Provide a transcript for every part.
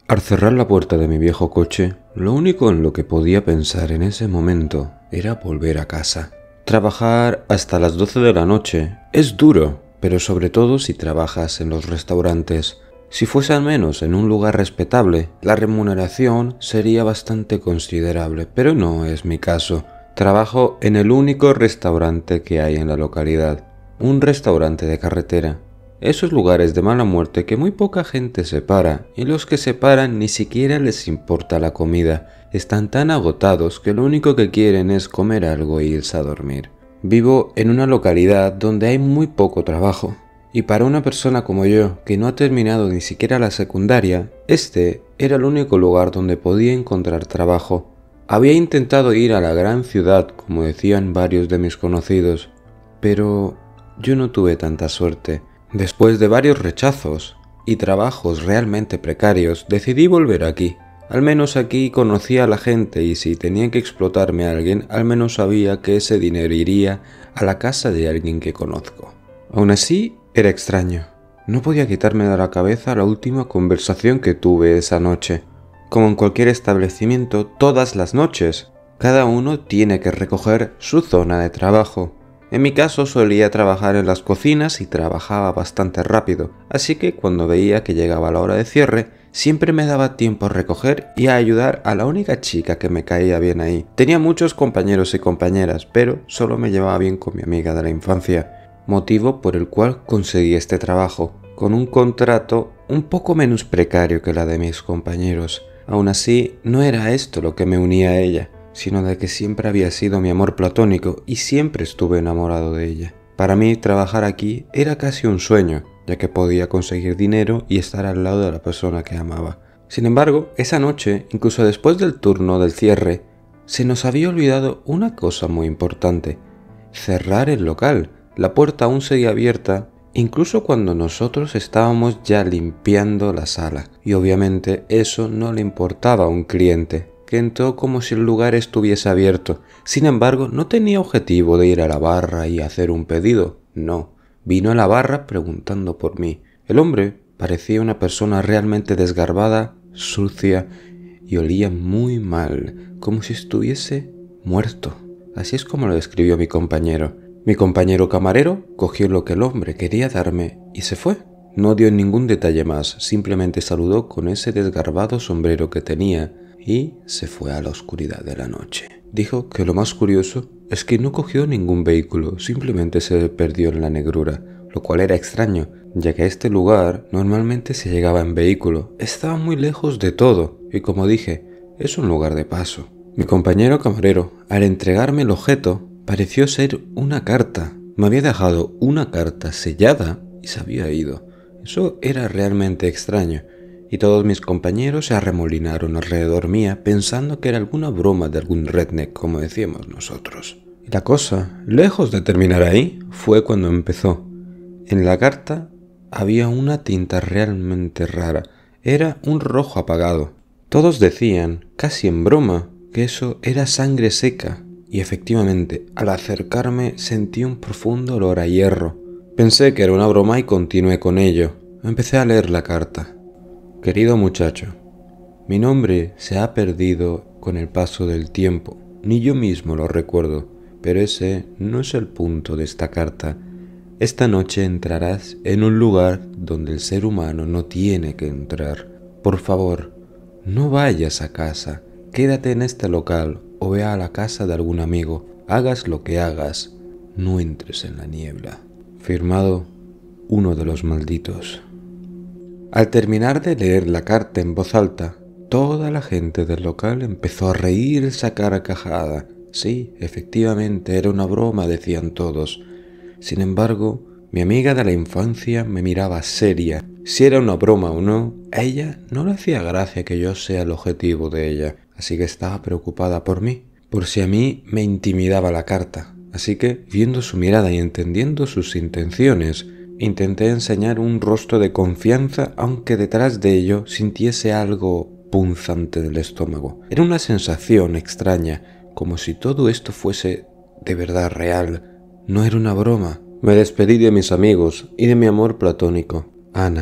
Al cerrar la puerta de mi viejo coche, lo único en lo que podía pensar en ese momento era volver a casa. Trabajar hasta las 12 de la noche es duro, pero sobre todo si trabajas en los restaurantes. Si fuese al menos en un lugar respetable, la remuneración sería bastante considerable, pero no es mi caso. Trabajo en el único restaurante que hay en la localidad, un restaurante de carretera. Esos lugares de mala muerte que muy poca gente se para, y los que se paran ni siquiera les importa la comida. Están tan agotados que lo único que quieren es comer algo e irse a dormir. Vivo en una localidad donde hay muy poco trabajo, y para una persona como yo, que no ha terminado ni siquiera la secundaria, este era el único lugar donde podía encontrar trabajo. Había intentado ir a la gran ciudad, como decían varios de mis conocidos, pero yo no tuve tanta suerte. Después de varios rechazos y trabajos realmente precarios, decidí volver aquí. Al menos aquí conocía a la gente y si tenía que explotarme a alguien, al menos sabía que ese dinero iría a la casa de alguien que conozco. Aún así, era extraño. No podía quitarme de la cabeza la última conversación que tuve esa noche. Como en cualquier establecimiento, todas las noches, cada uno tiene que recoger su zona de trabajo. En mi caso solía trabajar en las cocinas y trabajaba bastante rápido, así que cuando veía que llegaba la hora de cierre, siempre me daba tiempo a recoger y a ayudar a la única chica que me caía bien ahí. Tenía muchos compañeros y compañeras, pero solo me llevaba bien con mi amiga de la infancia, motivo por el cual conseguí este trabajo, con un contrato un poco menos precario que la de mis compañeros. Aún así, no era esto lo que me unía a ella, sino de que siempre había sido mi amor platónico y siempre estuve enamorado de ella. Para mí trabajar aquí era casi un sueño, ya que podía conseguir dinero y estar al lado de la persona que amaba. Sin embargo, esa noche, incluso después del turno del cierre, se nos había olvidado una cosa muy importante: cerrar el local. La puerta aún seguía abierta, incluso cuando nosotros estábamos ya limpiando la sala, y obviamente eso no le importaba a un cliente, que entró como si el lugar estuviese abierto. Sin embargo, no tenía objetivo de ir a la barra y hacer un pedido, no. Vino a la barra preguntando por mí. El hombre parecía una persona realmente desgarbada, sucia y olía muy mal, como si estuviese muerto. Así es como lo describió mi compañero. Mi compañero camarero cogió lo que el hombre quería darme y se fue. No dio ningún detalle más, simplemente saludó con ese desgarbado sombrero que tenía y se fue a la oscuridad de la noche. Dijo que lo más curioso es que no cogió ningún vehículo, simplemente se perdió en la negrura, lo cual era extraño, ya que a este lugar normalmente se llegaba en vehículo. Estaba muy lejos de todo y, como dije, es un lugar de paso. Mi compañero camarero, al entregarme el objeto, pareció ser una carta. Me había dejado una carta sellada y se había ido. Eso era realmente extraño, y todos mis compañeros se arremolinaron alrededor mía pensando que era alguna broma de algún redneck, como decíamos nosotros. Y la cosa, lejos de terminar ahí, fue cuando empezó. En la carta había una tinta realmente rara. Era un rojo apagado. Todos decían, casi en broma, que eso era sangre seca. Y efectivamente, al acercarme sentí un profundo olor a hierro. Pensé que era una broma y continué con ello. Empecé a leer la carta. Querido muchacho, mi nombre se ha perdido con el paso del tiempo. Ni yo mismo lo recuerdo, pero ese no es el punto de esta carta. Esta noche entrarás en un lugar donde el ser humano no tiene que entrar. Por favor, no vayas a casa. Quédate en este local o ve a la casa de algún amigo. Hagas lo que hagas, no entres en la niebla. Firmado, uno de los malditos. Al terminar de leer la carta en voz alta, toda la gente del local empezó a reírse a carcajada. Sí, efectivamente, era una broma, decían todos. Sin embargo, mi amiga de la infancia me miraba seria. Si era una broma o no, a ella no le hacía gracia que yo sea el objetivo de ella, así que estaba preocupada por mí, por si a mí me intimidaba la carta. Así que, viendo su mirada y entendiendo sus intenciones, intenté enseñar un rostro de confianza, aunque detrás de ello sintiese algo punzante del estómago. Era una sensación extraña, como si todo esto fuese de verdad real. No era una broma. Me despedí de mis amigos y de mi amor platónico, Ana,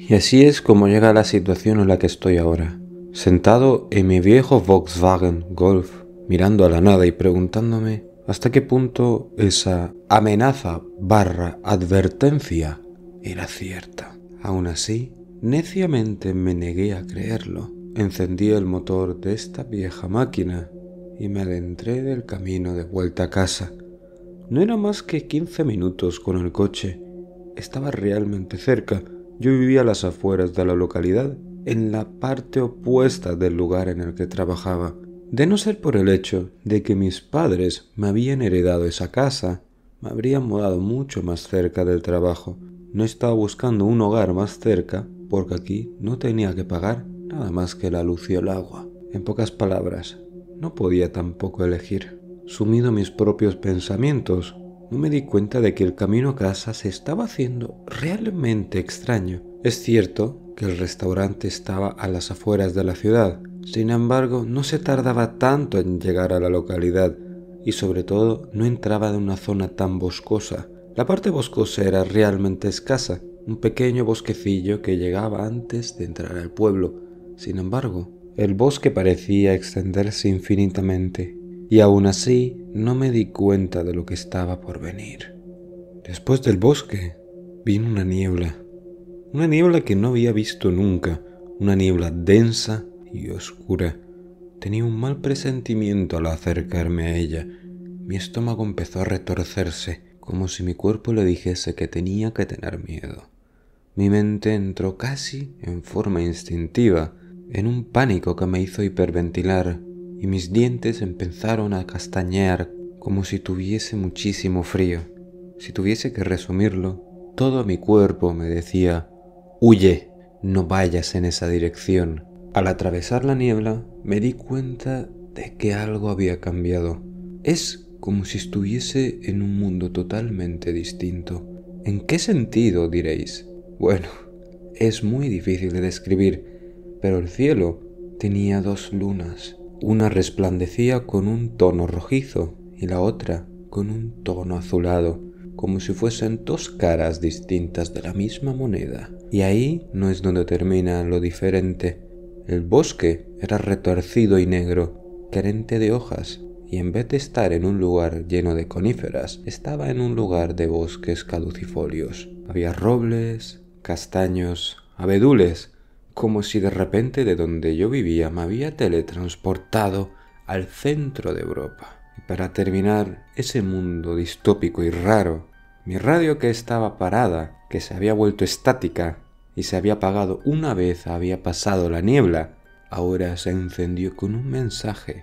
Y así es como llega la situación en la que estoy ahora, sentado en mi viejo Volkswagen Golf, mirando a la nada y preguntándome hasta qué punto esa amenaza / advertencia era cierta. Aún así, neciamente me negué a creerlo. Encendí el motor de esta vieja máquina y me adentré del camino de vuelta a casa. No era más que 15 minutos con el coche. Estaba realmente cerca. Yo vivía a las afueras de la localidad, en la parte opuesta del lugar en el que trabajaba. De no ser por el hecho de que mis padres me habían heredado esa casa, me habría mudado mucho más cerca del trabajo. No estaba buscando un hogar más cerca porque aquí no tenía que pagar nada más que la luz y el agua. En pocas palabras, no podía tampoco elegir. Sumido en mis propios pensamientos, no me di cuenta de que el camino a casa se estaba haciendo realmente extraño. Es cierto que el restaurante estaba a las afueras de la ciudad, sin embargo, no se tardaba tanto en llegar a la localidad y sobre todo no entraba en una zona tan boscosa. La parte boscosa era realmente escasa, un pequeño bosquecillo que llegaba antes de entrar al pueblo. Sin embargo, el bosque parecía extenderse infinitamente y aún así no me di cuenta de lo que estaba por venir. Después del bosque vino una niebla que no había visto nunca, una niebla densa y oscura. Tenía un mal presentimiento al acercarme a ella. Mi estómago empezó a retorcerse, como si mi cuerpo le dijese que tenía que tener miedo. Mi mente entró casi en forma instintiva, en un pánico que me hizo hiperventilar, y mis dientes empezaron a castañear como si tuviese muchísimo frío. Si tuviese que resumirlo, todo mi cuerpo me decía: «Huye, no vayas en esa dirección». Al atravesar la niebla, me di cuenta de que algo había cambiado. Es como si estuviese en un mundo totalmente distinto. ¿En qué sentido, diréis? Bueno, es muy difícil de describir, pero el cielo tenía 2 lunas. Una resplandecía con un tono rojizo y la otra con un tono azulado, como si fuesen 2 caras distintas de la misma moneda. Y ahí no es donde termina lo diferente. El bosque era retorcido y negro, carente de hojas, y en vez de estar en un lugar lleno de coníferas, estaba en un lugar de bosques caducifolios. Había robles, castaños, abedules, como si de repente de donde yo vivía me había teletransportado al centro de Europa. Y para terminar ese mundo distópico y raro, mi radio, que estaba parada, que se había vuelto estática y se había apagado una vez había pasado la niebla, ahora se encendió con un mensaje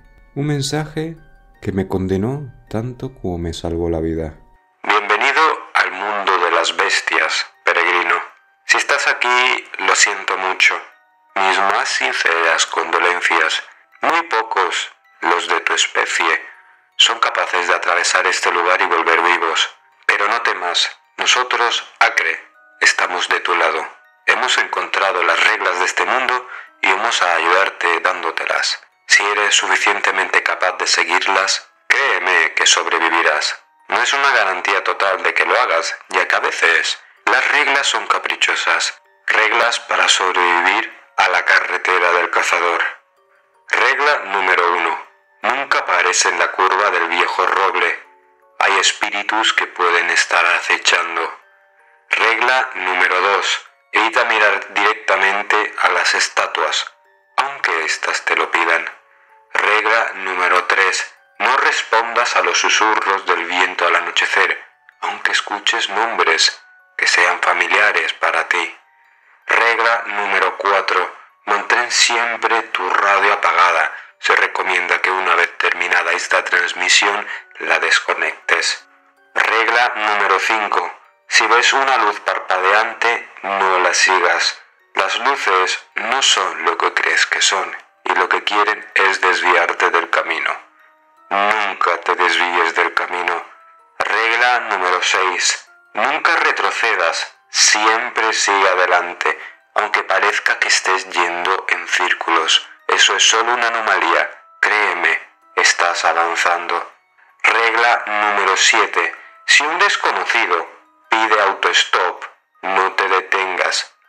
que me condenó tanto como me salvó la vida. Bienvenido al mundo de las bestias, peregrino. Si estás aquí, lo siento mucho. Mis más sinceras condolencias. Muy pocos, los de tu especie, son capaces de atravesar este lugar y volver vivos. Pero no temas, nosotros, Acre, estamos de tu lado. Hemos encontrado las reglas de este mundo y vamos a ayudarte dándotelas. Si eres suficientemente capaz de seguirlas, créeme que sobrevivirás. No es una garantía total de que lo hagas, ya que a veces las reglas son caprichosas. Reglas para sobrevivir a la carretera del cazador. Regla número 1. Nunca pares en la curva del viejo roble. Hay espíritus que pueden estar acechando. Regla número 2. Evita mirar directamente a las estatuas, aunque éstas te lo pidan. Regla número 3. No respondas a los susurros del viento al anochecer, aunque escuches nombres que sean familiares para ti. Regla número 4. Mantén siempre tu radio apagada. Se recomienda que una vez terminada esta transmisión la desconectes. Regla número 5. Si ves una luz parpadeante, no la sigas. Las luces no son lo que crees que son, y lo que quieren es desviarte del camino. Nunca te desvíes del camino. Regla número 6. Nunca retrocedas, siempre sigue adelante, aunque parezca que estés yendo en círculos. Eso es solo una anomalía, créeme, estás avanzando. Regla número 7. Si un desconocido pide autostop, no te detengas,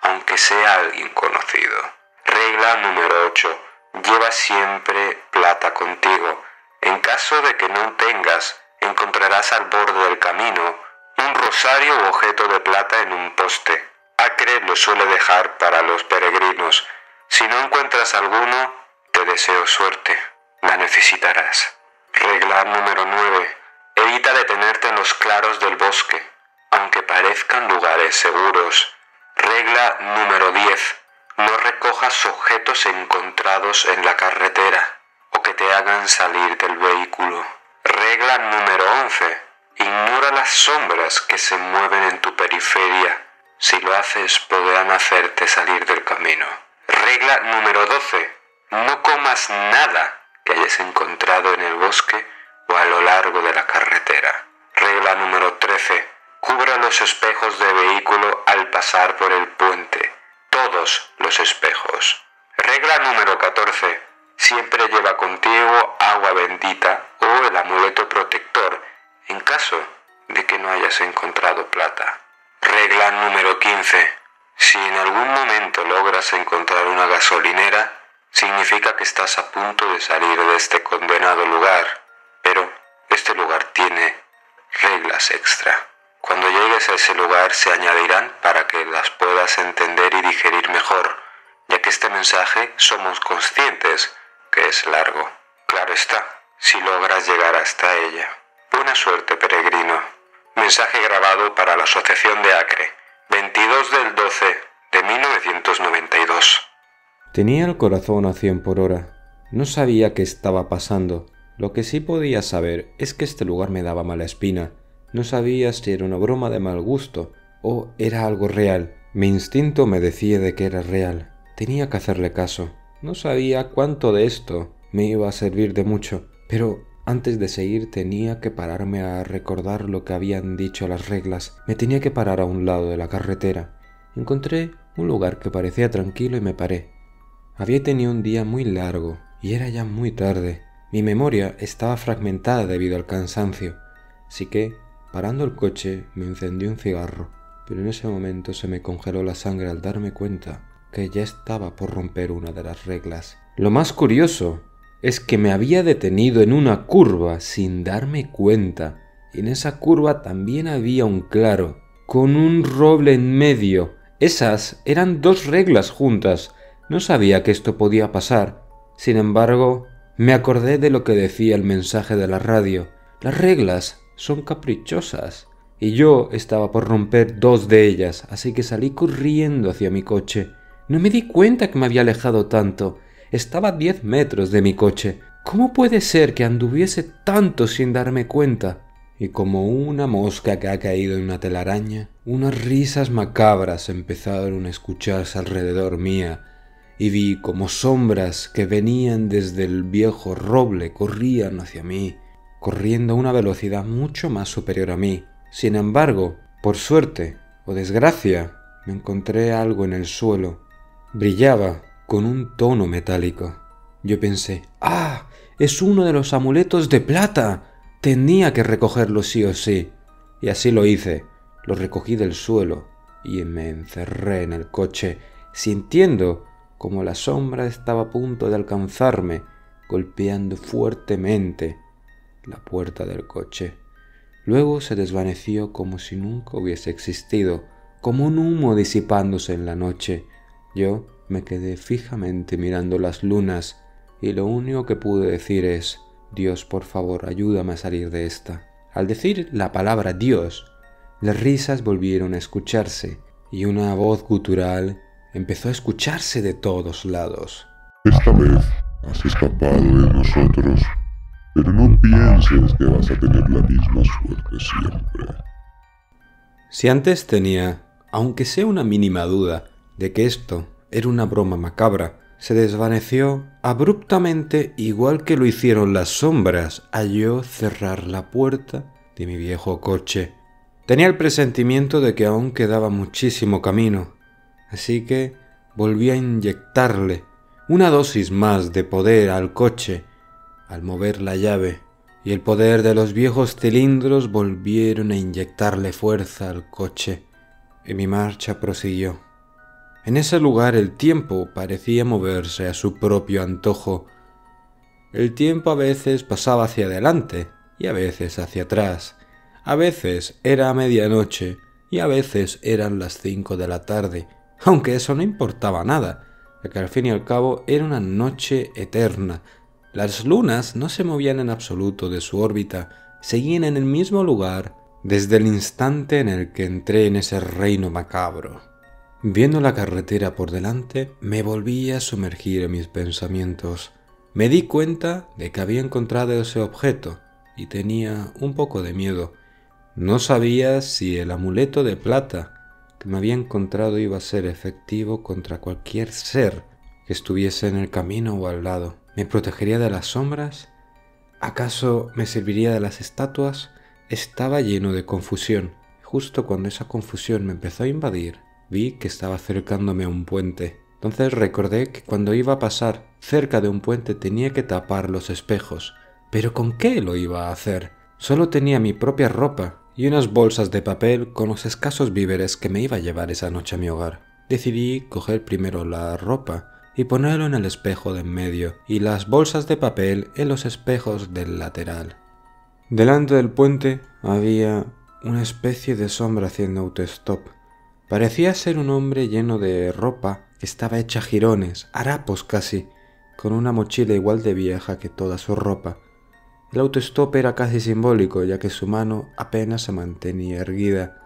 aunque sea alguien conocido. Regla número 8. Lleva siempre plata contigo. En caso de que no tengas, encontrarás al borde del camino un rosario u objeto de plata en un poste. Acre lo suele dejar para los peregrinos. Si no encuentras alguno, te deseo suerte. La necesitarás. Regla número 9. Evita detenerte en los claros del bosque, aunque parezcan lugares seguros. Regla número 10. No recojas objetos encontrados en la carretera o que te hagan salir del vehículo. Regla número 11. Ignora las sombras que se mueven en tu periferia. Si lo haces, podrán hacerte salir del camino. Regla número 12. No comas nada que hayas encontrado en el bosque o a lo largo de la carretera. Regla número 13. Cubra los espejos de vehículo al pasar por el puente. Todos los espejos. Regla número 14. Siempre lleva contigo agua bendita o el amuleto protector en caso de que no hayas encontrado plata. Regla número 15. Si en algún momento logras encontrar una gasolinera, significa que estás a punto de salir de este condenado lugar, pero este lugar tiene reglas extra. Cuando llegues a ese lugar se añadirán para que las puedas entender y digerir mejor, ya que este mensaje somos conscientes que es largo. Claro está, si logras llegar hasta ella. Buena suerte, peregrino. Mensaje grabado para la Asociación de Acre, 22 del 12 de 1992. Tenía el corazón a 100 por hora. No sabía qué estaba pasando. Lo que sí podía saber es que este lugar me daba mala espina. No sabía si era una broma de mal gusto o era algo real. Mi instinto me decía de que era real. Tenía que hacerle caso. No sabía cuánto de esto me iba a servir de mucho, pero antes de seguir tenía que pararme a recordar lo que habían dicho las reglas. Me tenía que parar a un lado de la carretera. Encontré un lugar que parecía tranquilo y me paré. Había tenido un día muy largo y era ya muy tarde. Mi memoria estaba fragmentada debido al cansancio, así que, parando el coche, me encendí un cigarro, pero en ese momento se me congeló la sangre al darme cuenta que ya estaba por romper una de las reglas. Lo más curioso es que me había detenido en una curva sin darme cuenta, y en esa curva también había un claro, con un roble en medio. Esas eran 2 reglas juntas. No sabía que esto podía pasar. Sin embargo, me acordé de lo que decía el mensaje de la radio. Las reglas son caprichosas. Y yo estaba por romper 2 de ellas, así que salí corriendo hacia mi coche. No me di cuenta que me había alejado tanto. Estaba a 10 metros de mi coche. ¿Cómo puede ser que anduviese tanto sin darme cuenta? Y como una mosca que ha caído en una telaraña, unas risas macabras empezaron a escucharse alrededor mía, y vi como sombras que venían desde el viejo roble corrían hacia mí, corriendo a una velocidad mucho más superior a mí. Sin embargo, por suerte o desgracia, me encontré algo en el suelo. Brillaba con un tono metálico. Yo pensé, ¡ah! ¡Es uno de los amuletos de plata! Tenía que recogerlo sí o sí. Y así lo hice. Lo recogí del suelo y me encerré en el coche, sintiendo como la sombra estaba a punto de alcanzarme, golpeando fuertemente la puerta del coche. Luego se desvaneció como si nunca hubiese existido, como un humo disipándose en la noche. Yo me quedé fijamente mirando las lunas y lo único que pude decir es: Dios, por favor, ayúdame a salir de esta. Al decir la palabra Dios, las risas volvieron a escucharse y una voz gutural empezó a escucharse de todos lados. Esta vez has escapado de nosotros, pero no pienses que vas a tener la misma suerte siempre. Si antes tenía, aunque sea una mínima duda, de que esto era una broma macabra, se desvaneció abruptamente igual que lo hicieron las sombras al yo cerrar la puerta de mi viejo coche. Tenía el presentimiento de que aún quedaba muchísimo camino, así que volví a inyectarle una dosis más de poder al coche al mover la llave, y el poder de los viejos cilindros volvieron a inyectarle fuerza al coche, y mi marcha prosiguió. En ese lugar el tiempo parecía moverse a su propio antojo. El tiempo a veces pasaba hacia adelante y a veces hacia atrás. A veces era medianoche y a veces eran las 5 de la tarde, aunque eso no importaba nada, ya que al fin y al cabo era una noche eterna. Las lunas no se movían en absoluto de su órbita, seguían en el mismo lugar desde el instante en el que entré en ese reino macabro. Viendo la carretera por delante, me volví a sumergir en mis pensamientos. Me di cuenta de que había encontrado ese objeto y tenía un poco de miedo. No sabía si el amuleto de plata que me había encontrado iba a ser efectivo contra cualquier ser que estuviese en el camino o al lado. ¿Me protegería de las sombras? ¿Acaso me serviría de las estatuas? Estaba lleno de confusión. Justo cuando esa confusión me empezó a invadir, vi que estaba acercándome a un puente. Entonces recordé que cuando iba a pasar cerca de un puente tenía que tapar los espejos. ¿Pero con qué lo iba a hacer? Solo tenía mi propia ropa y unas bolsas de papel con los escasos víveres que me iba a llevar esa noche a mi hogar. Decidí coger primero la ropa y ponerlo en el espejo de en medio y las bolsas de papel en los espejos del lateral. Delante del puente había una especie de sombra haciendo autostop. Parecía ser un hombre lleno de ropa que estaba hecha jirones, harapos casi, con una mochila igual de vieja que toda su ropa. El autostop era casi simbólico, ya que su mano apenas se mantenía erguida.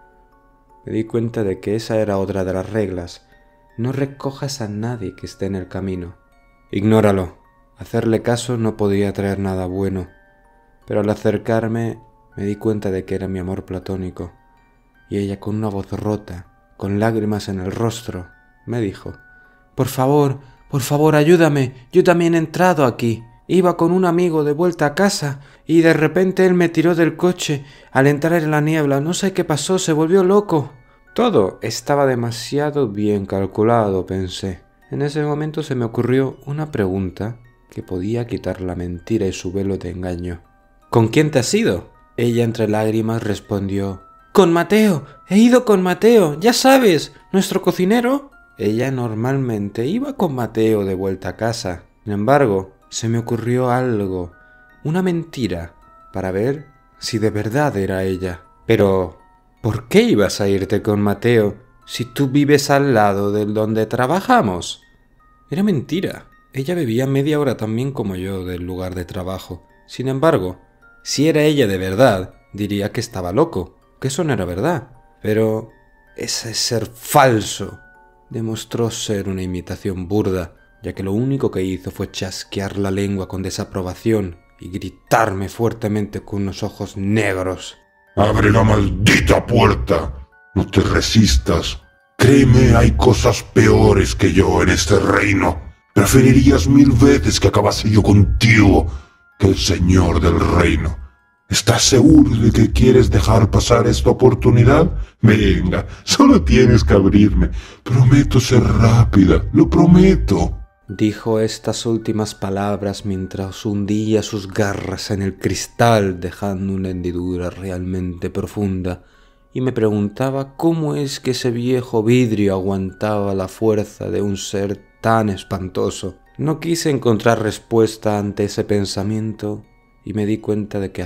Me di cuenta de que esa era otra de las reglas. No recojas a nadie que esté en el camino. Ignóralo. Hacerle caso no podía traer nada bueno. Pero al acercarme me di cuenta de que era mi amor platónico. Y ella, con una voz rota, con lágrimas en el rostro, me dijo: por favor, ayúdame. Yo también he entrado aquí. Iba con un amigo de vuelta a casa y de repente él me tiró del coche al entrar en la niebla. No sé qué pasó, se volvió loco. Todo estaba demasiado bien calculado, pensé. En ese momento se me ocurrió una pregunta que podía quitar la mentira y su velo de engaño. ¿Con quién te has ido? Ella entre lágrimas respondió: con Mateo, he ido con Mateo, ya sabes, nuestro cocinero. Ella normalmente iba con Mateo de vuelta a casa. Sin embargo, se me ocurrió algo, una mentira, para ver si de verdad era ella. Pero, ¿por qué ibas a irte con Mateo si tú vives al lado del donde trabajamos? Era mentira. Ella vivía media hora también como yo del lugar de trabajo. Sin embargo, si era ella de verdad, diría que estaba loco, que eso no era verdad. Pero ese ser falso demostró ser una imitación burda, ya que lo único que hizo fue chasquear la lengua con desaprobación y gritarme fuertemente con unos ojos negros: ¡abre la maldita puerta! ¡No te resistas! Créeme, hay cosas peores que yo en este reino. Preferirías 1000 veces que acabase yo contigo que el señor del reino. ¿Estás seguro de que quieres dejar pasar esta oportunidad? Venga, solo tienes que abrirme. Prometo ser rápida, lo prometo. Dijo estas últimas palabras mientras hundía sus garras en el cristal, dejando una hendidura realmente profunda, y me preguntaba cómo es que ese viejo vidrio aguantaba la fuerza de un ser tan espantoso. No quise encontrar respuesta ante ese pensamiento y me di cuenta de que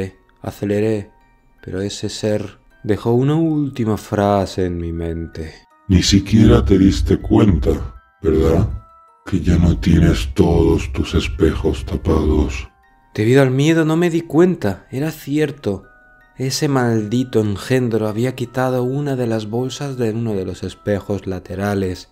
aceleré, pero ese ser dejó una última frase en mi mente. Ni siquiera te diste cuenta, ¿verdad? Que ya no tienes todos tus espejos tapados. Debido al miedo no me di cuenta, era cierto. Ese maldito engendro había quitado una de las bolsas de uno de los espejos laterales.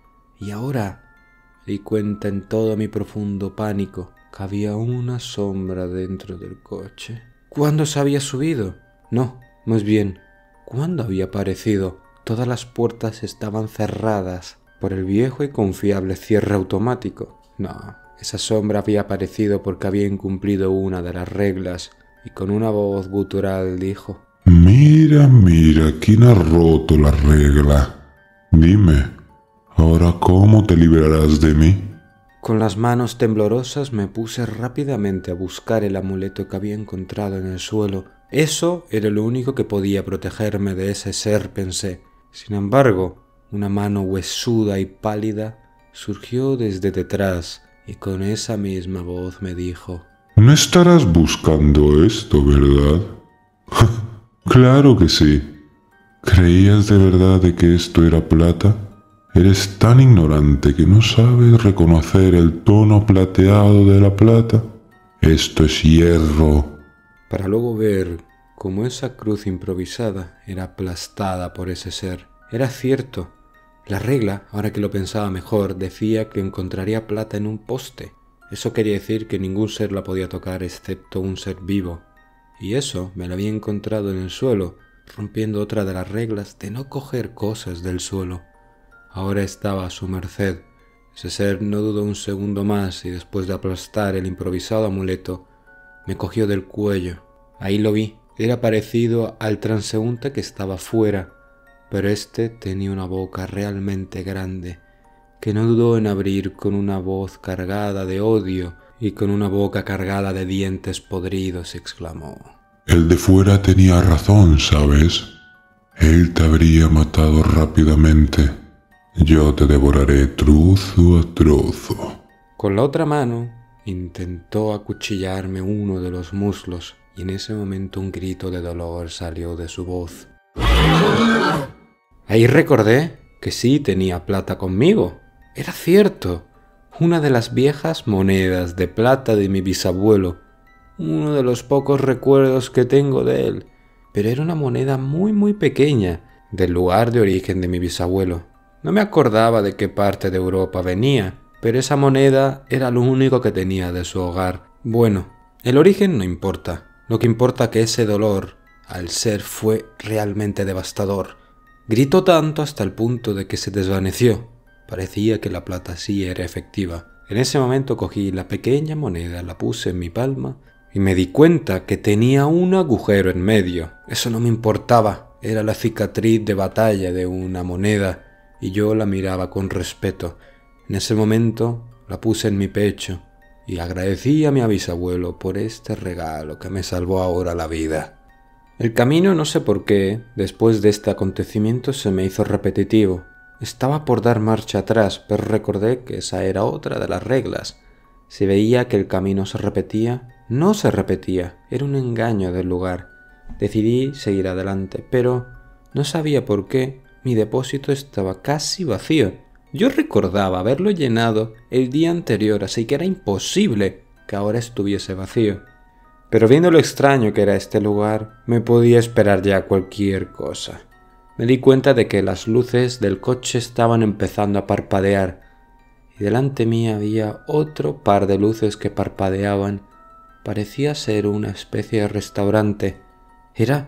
Y ahora me di cuenta en todo mi profundo pánico que había una sombra dentro del coche. ¿Cuándo se había subido? No, más bien, ¿cuándo había aparecido? Todas las puertas estaban cerradas por el viejo y confiable cierre automático. No, esa sombra había aparecido porque había incumplido una de las reglas, y con una voz gutural dijo: Mira, ¿quién ha roto la regla? Dime, ¿ahora cómo te liberarás de mí? Con las manos temblorosas me puse rápidamente a buscar el amuleto que había encontrado en el suelo. Eso era lo único que podía protegerme de ese ser, pensé. Sin embargo, Una mano huesuda y pálida surgió desde detrás y con esa misma voz me dijo: No estarás buscando esto, ¿verdad? Claro que sí. ¿Creías de verdad de que esto era plata? ¿Eres tan ignorante que no sabes reconocer el tono plateado de la plata? Esto es hierro. Para luego ver cómo esa cruz improvisada era aplastada por ese ser. Era cierto. La regla, ahora que lo pensaba mejor, decía que encontraría plata en un poste. Eso quería decir que ningún ser la podía tocar excepto un ser vivo. Y eso me lo había encontrado en el suelo, rompiendo otra de las reglas de no coger cosas del suelo. Ahora estaba a su merced. Ese ser no dudó un segundo más y después de aplastar el improvisado amuleto, me cogió del cuello. Ahí lo vi. Era parecido al transeúnte que estaba fuera, pero este tenía una boca realmente grande, que no dudó en abrir con una voz cargada de odio y con una boca cargada de dientes podridos, exclamó: El de fuera tenía razón, ¿sabes? Él te habría matado rápidamente. Yo te devoraré trozo a trozo. Con la otra mano intentó acuchillarme uno de los muslos y en ese momento un grito de dolor salió de su voz. Ahí recordé que sí tenía plata conmigo. Era cierto, una de las viejas monedas de plata de mi bisabuelo, uno de los pocos recuerdos que tengo de él, pero era una moneda muy pequeña del lugar de origen de mi bisabuelo. No me acordaba de qué parte de Europa venía, pero esa moneda era lo único que tenía de su hogar. Bueno, el origen no importa, lo que importa que ese dolor al ser fue realmente devastador. Gritó tanto hasta el punto de que se desvaneció. Parecía que la plata sí era efectiva. En ese momento cogí la pequeña moneda, la puse en mi palma y me di cuenta que tenía un agujero en medio. Eso no me importaba, era la cicatriz de batalla de una moneda y yo la miraba con respeto. En ese momento la puse en mi pecho y agradecí a mi bisabuelo por este regalo que me salvó ahora la vida. El camino, no sé por qué, después de este acontecimiento se me hizo repetitivo. Estaba por dar marcha atrás, pero recordé que esa era otra de las reglas. Si veía que el camino se repetía, no se repetía, era un engaño del lugar. Decidí seguir adelante, pero no sabía por qué mi depósito estaba casi vacío. Yo recordaba haberlo llenado el día anterior, así que era imposible que ahora estuviese vacío. Pero viendo lo extraño que era este lugar, me podía esperar ya cualquier cosa. Me di cuenta de que las luces del coche estaban empezando a parpadear y delante mía había otro par de luces que parpadeaban. Parecía ser una especie de restaurante. Era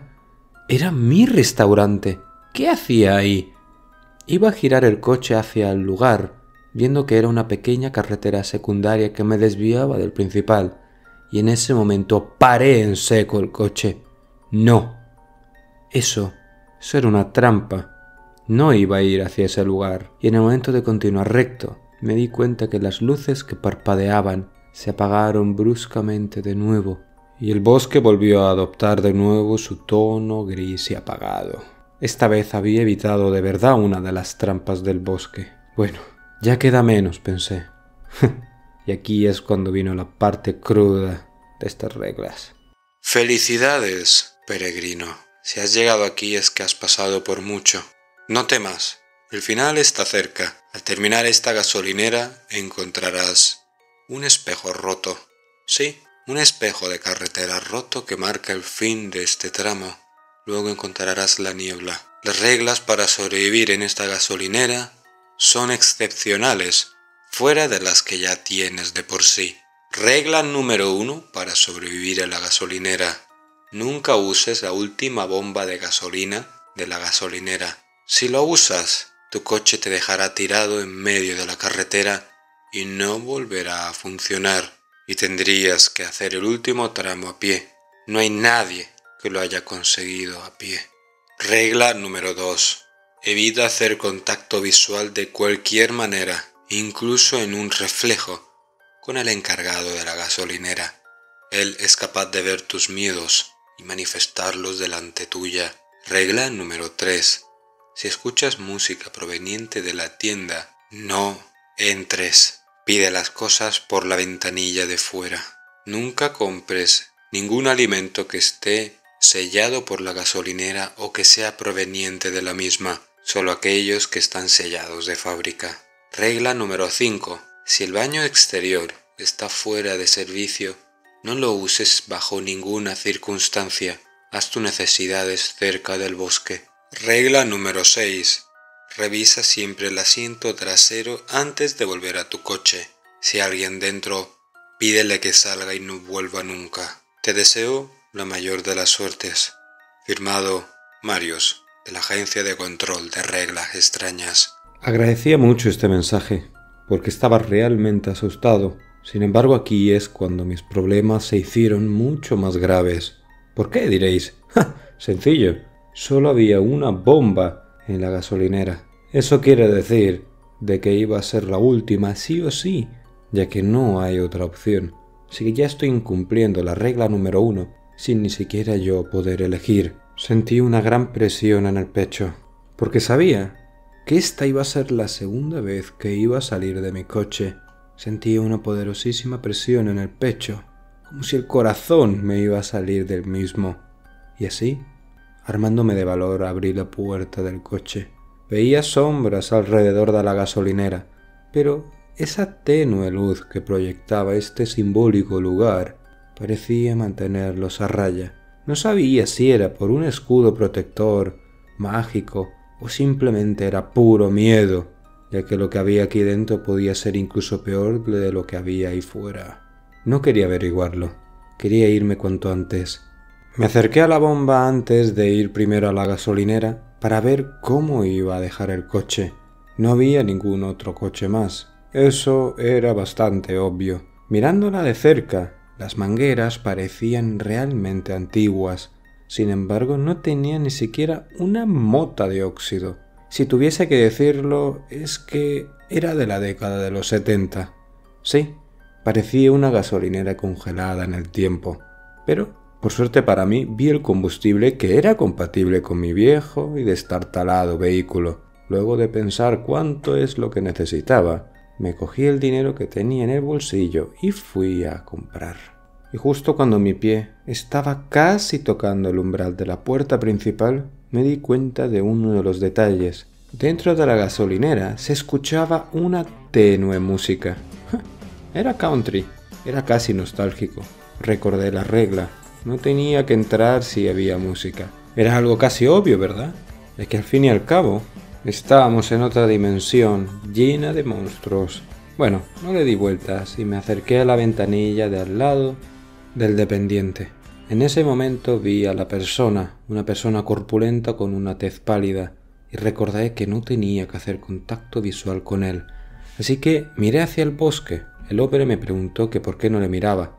mi restaurante. ¿Qué hacía ahí? Iba a girar el coche hacia el lugar, viendo que era una pequeña carretera secundaria que me desviaba del principal. Y en ese momento paré en seco el coche. No. Eso era una trampa. No iba a ir hacia ese lugar. Y en el momento de continuar recto, me di cuenta que las luces que parpadeaban se apagaron bruscamente de nuevo. Y el bosque volvió a adoptar de nuevo su tono gris y apagado. Esta vez había evitado de verdad una de las trampas del bosque. Bueno, ya queda menos, pensé. Y aquí es cuando vino la parte cruda de estas reglas. Felicidades, peregrino. Si has llegado aquí es que has pasado por mucho. No temas, el final está cerca. Al terminar esta gasolinera encontrarás un espejo roto. Sí, un espejo de carretera roto que marca el fin de este tramo. Luego encontrarás la niebla. Las reglas para sobrevivir en esta gasolinera son excepcionales, fuera de las que ya tienes de por sí. Regla número 1 para sobrevivir en la gasolinera. Nunca uses la última bomba de gasolina de la gasolinera. Si lo usas, tu coche te dejará tirado en medio de la carretera y no volverá a funcionar. Y tendrías que hacer el último tramo a pie. No hay nadie que lo haya conseguido a pie. Regla número 2. Evita hacer contacto visual de cualquier manera, incluso en un reflejo, con el encargado de la gasolinera. Él es capaz de ver tus miedos y manifestarlos delante tuya. Regla número 3. Si escuchas música proveniente de la tienda, no entres. Pide las cosas por la ventanilla de fuera. Nunca compres ningún alimento que esté sellado por la gasolinera o que sea proveniente de la misma, solo aquellos que están sellados de fábrica. Regla número 5. Si el baño exterior está fuera de servicio, no lo uses bajo ninguna circunstancia. Haz tus necesidades cerca del bosque. Regla número 6. Revisa siempre el asiento trasero antes de volver a tu coche. Si hay alguien dentro, pídele que salga y no vuelva nunca. Te deseo la mayor de las suertes. Firmado Marius, de la Agencia de Control de Reglas Extrañas. Agradecía mucho este mensaje, porque estaba realmente asustado. Sin embargo, aquí es cuando mis problemas se hicieron mucho más graves. ¿Por qué, diréis? ¡Ja! Sencillo. Solo había una bomba en la gasolinera. Eso quiere decir de que iba a ser la última sí o sí, ya que no hay otra opción. Así que ya estoy incumpliendo la regla número 1, sin ni siquiera yo poder elegir. Sentí una gran presión en el pecho, porque sabía que esta iba a ser la segunda vez que iba a salir de mi coche. Sentía una poderosísima presión en el pecho, como si el corazón me iba a salir del mismo. Y así, armándome de valor, abrí la puerta del coche. Veía sombras alrededor de la gasolinera, pero esa tenue luz que proyectaba este simbólico lugar parecía mantenerlos a raya. No sabía si era por un escudo protector mágico o simplemente era puro miedo, ya que lo que había aquí dentro podía ser incluso peor de lo que había ahí fuera. No quería averiguarlo, quería irme cuanto antes. Me acerqué a la bomba antes de ir primero a la gasolinera para ver cómo iba a dejar el coche. No había ningún otro coche más. Eso era bastante obvio. Mirándola de cerca, las mangueras parecían realmente antiguas. Sin embargo, no tenía ni siquiera una mota de óxido. Si tuviese que decirlo, es que era de la década de los 70. Sí, parecía una gasolinera congelada en el tiempo. Pero, por suerte para mí, vi el combustible que era compatible con mi viejo y destartalado vehículo. Luego de pensar cuánto es lo que necesitaba, me cogí el dinero que tenía en el bolsillo y fui a comprar. Y justo cuando mi pie estaba casi tocando el umbral de la puerta principal, me di cuenta de uno de los detalles. Dentro de la gasolinera se escuchaba una tenue música. Era country, era casi nostálgico. Recordé la regla. No tenía que entrar si había música. Era algo casi obvio, ¿verdad? Ya que al fin y al cabo estábamos en otra dimensión llena de monstruos. Bueno, no le di vueltas y me acerqué a la ventanilla de al lado del dependiente. En ese momento vi a la persona, una persona corpulenta con una tez pálida, y recordé que no tenía que hacer contacto visual con él. Así que miré hacia el bosque. El hombre me preguntó que por qué no le miraba,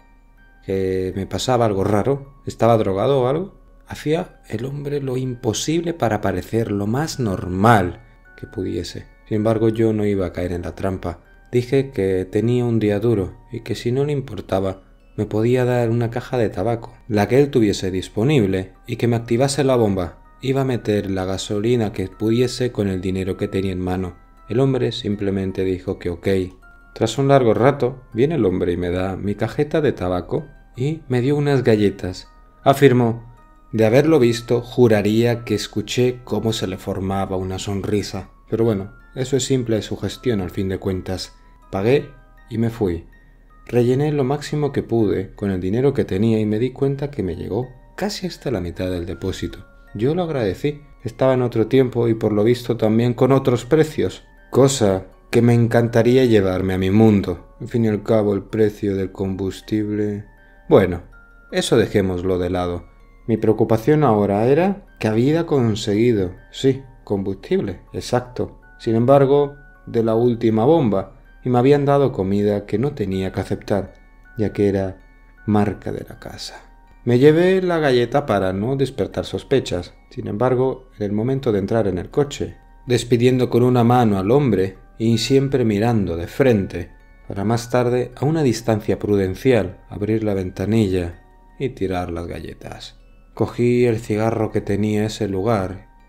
que me pasaba algo raro, estaba drogado o algo. Hacía el hombre lo imposible para parecer lo más normal que pudiese. Sin embargo, yo no iba a caer en la trampa. Dije que tenía un día duro y que si no le importaba, me podía dar una caja de tabaco, la que él tuviese disponible, y que me activase la bomba. Iba a meter la gasolina que pudiese con el dinero que tenía en mano. El hombre simplemente dijo que ok. Tras un largo rato, viene el hombre y me da mi cajeta de tabaco y me dio unas galletas. Afirmó: de haberlo visto, juraría que escuché cómo se le formaba una sonrisa. Pero bueno, eso es simple sugestión al fin de cuentas. Pagué y me fui. Rellené lo máximo que pude con el dinero que tenía y me di cuenta que me llegó casi hasta la mitad del depósito. Yo lo agradecí. Estaba en otro tiempo y por lo visto también con otros precios. Cosa que me encantaría llevarme a mi mundo. Al fin y al cabo, el precio del combustible... Bueno, eso dejémoslo de lado. Mi preocupación ahora era que había conseguido, sí, combustible, exacto. Sin embargo, de la última bomba, y me habían dado comida que no tenía que aceptar, ya que era marca de la casa. Me llevé la galleta para no despertar sospechas. Sin embargo, en el momento de entrar en el coche, despidiendo con una mano al hombre y siempre mirando de frente, para más tarde, a una distancia prudencial, abrir la ventanilla y tirar las galletas. Cogí el cigarro que tenía ese lugar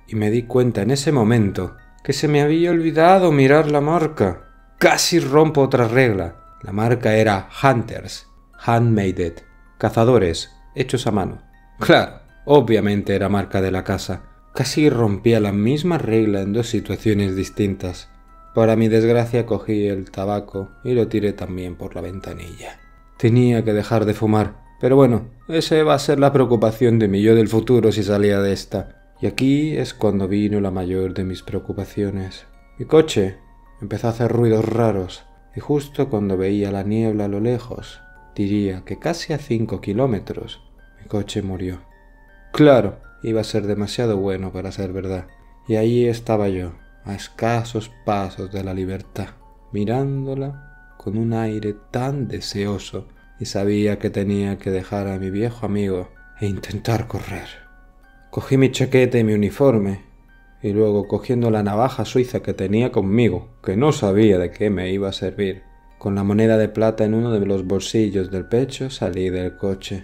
y me di cuenta en ese momento que se me había olvidado mirar la marca. Casi rompo otra regla. La marca era Hunters, Handmade, cazadores, hechos a mano. Claro, obviamente era marca de la casa. Casi rompía la misma regla en dos situaciones distintas. Para mi desgracia cogí el tabaco y lo tiré también por la ventanilla. Tenía que dejar de fumar, pero bueno, esa va a ser la preocupación de mi yo del futuro si salía de esta. Y aquí es cuando vino la mayor de mis preocupaciones. Mi coche empezó a hacer ruidos raros y justo cuando veía la niebla a lo lejos, diría que casi a 5 kilómetros, mi coche murió. Claro, iba a ser demasiado bueno para ser verdad. Y ahí estaba yo, a escasos pasos de la libertad, mirándola con un aire tan deseoso, y sabía que tenía que dejar a mi viejo amigo e intentar correr. Cogí mi chaqueta y mi uniforme, y luego cogiendo la navaja suiza que tenía conmigo, que no sabía de qué me iba a servir, con la moneda de plata en uno de los bolsillos del pecho salí del coche,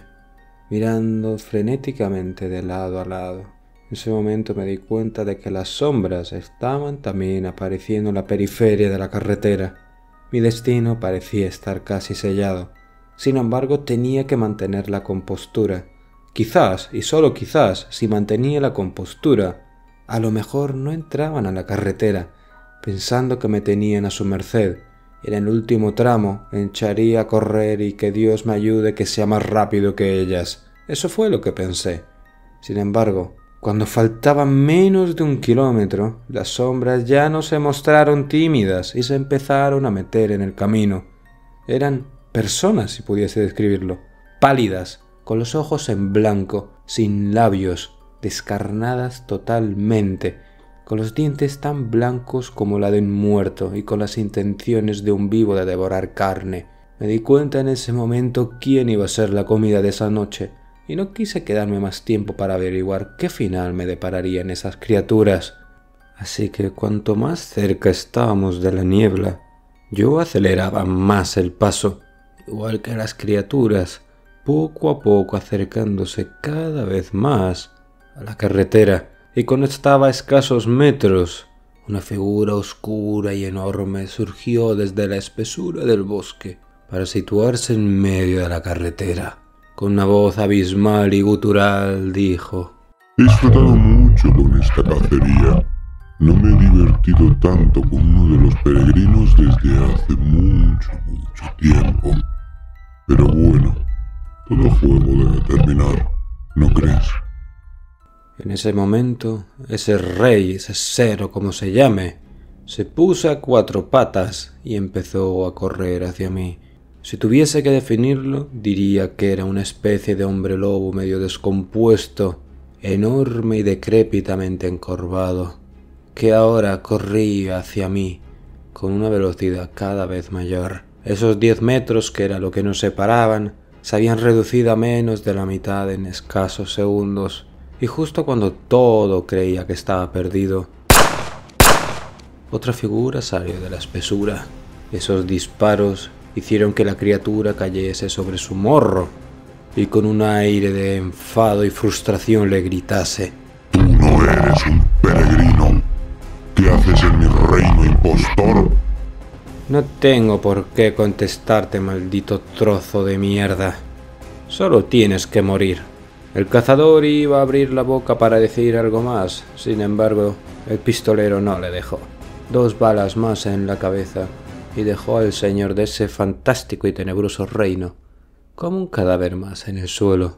mirando frenéticamente de lado a lado. En ese momento me di cuenta de que las sombras estaban también apareciendo en la periferia de la carretera. Mi destino parecía estar casi sellado. Sin embargo, tenía que mantener la compostura. Quizás, y solo quizás, si mantenía la compostura, a lo mejor no entraban a la carretera, pensando que me tenían a su merced. En el último tramo echaría a correr y que Dios me ayude que sea más rápido que ellas. Eso fue lo que pensé. Sin embargo, cuando faltaba menos de 1 kilómetro, las sombras ya no se mostraron tímidas y se empezaron a meter en el camino. Eran personas, si pudiese describirlo, pálidas, con los ojos en blanco, sin labios, descarnadas totalmente, con los dientes tan blancos como la de un muerto y con las intenciones de un vivo de devorar carne. Me di cuenta en ese momento quién iba a ser la comida de esa noche, y no quise quedarme más tiempo para averiguar qué final me depararían esas criaturas. Así que cuanto más cerca estábamos de la niebla, yo aceleraba más el paso, igual que las criaturas, poco a poco acercándose cada vez más a la carretera, y cuando estaba a escasos metros, una figura oscura y enorme surgió desde la espesura del bosque para situarse en medio de la carretera. Con una voz abismal y gutural dijo: He disfrutado mucho con esta cacería. No me he divertido tanto con uno de los peregrinos desde hace mucho tiempo. Pero bueno, todo juego debe terminar, ¿no crees? En ese momento, ese rey, ese ser o como se llame, se puso a 4 patas y empezó a correr hacia mí. Si tuviese que definirlo, diría que era una especie de hombre lobo medio descompuesto, enorme y decrépitamente encorvado, que ahora corría hacia mí con una velocidad cada vez mayor. Esos 10 metros, que era lo que nos separaban, se habían reducido a menos de la mitad en escasos segundos, y justo cuando todo creía que estaba perdido, otra figura salió de la espesura. Esos disparos hicieron que la criatura cayese sobre su morro y con un aire de enfado y frustración le gritase: Tú no eres un peregrino. ¿Qué haces en mi reino, impostor? No tengo por qué contestarte, maldito trozo de mierda. Solo tienes que morir. El cazador iba a abrir la boca para decir algo más, sin embargo, el pistolero no le dejó. 2 balas más en la cabeza y dejó al señor de ese fantástico y tenebroso reino como un cadáver más en el suelo.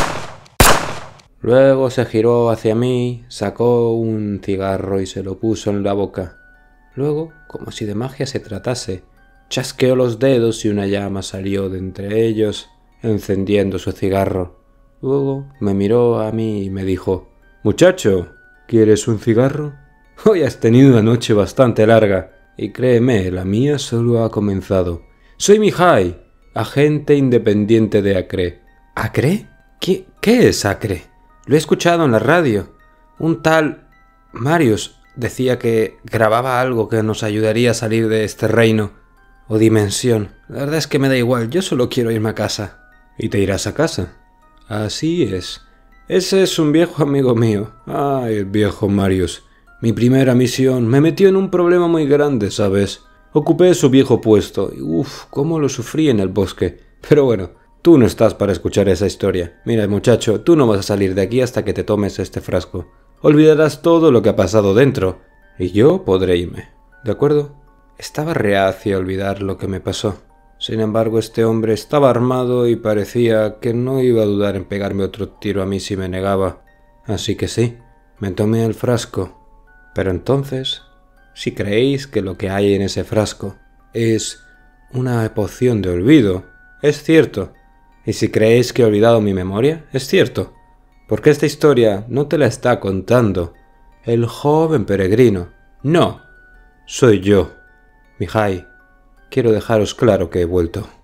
Luego se giró hacia mí, sacó un cigarro y se lo puso en la boca. Luego, como si de magia se tratase, chasqueó los dedos y una llama salió de entre ellos, encendiendo su cigarro. Luego me miró a mí y me dijo: «Muchacho, ¿quieres un cigarro? Hoy has tenido una noche bastante larga. Y créeme, la mía solo ha comenzado. Soy Mihai, agente independiente de Acre». ¿Acre? ¿Qué es Acre? Lo he escuchado en la radio. Un tal Marius decía que grababa algo que nos ayudaría a salir de este reino o dimensión. La verdad es que me da igual, yo solo quiero irme a casa. ¿Y te irás a casa? Así es. Ese es un viejo amigo mío. Ay, el viejo Marius. Mi primera misión me metió en un problema muy grande, ¿sabes? Ocupé su viejo puesto y cómo lo sufrí en el bosque. Pero bueno, tú no estás para escuchar esa historia. Mira, muchacho, tú no vas a salir de aquí hasta que te tomes este frasco. Olvidarás todo lo que ha pasado dentro y yo podré irme, ¿de acuerdo? Estaba reacio a olvidar lo que me pasó. Sin embargo, este hombre estaba armado y parecía que no iba a dudar en pegarme otro tiro a mí si me negaba. Así que sí, me tomé el frasco. Pero entonces, si creéis que lo que hay en ese frasco es una poción de olvido, es cierto. Y si creéis que he olvidado mi memoria, es cierto. Porque esta historia no te la está contando el joven peregrino. No, soy yo. Mihai, quiero dejaros claro que he vuelto.